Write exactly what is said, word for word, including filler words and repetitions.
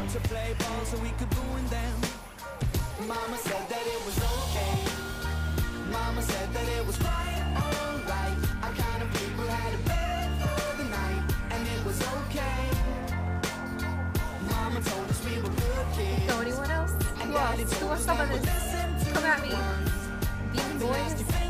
to play ball so we could ruin them. Mama said that it was okay. Mama said that it was quite alright. Our kind of people had a bed for the night, and it was okay. Mama told us we were good kids. So anyone else? Who else? Who wants some of this? Come at me. Beanie Boys.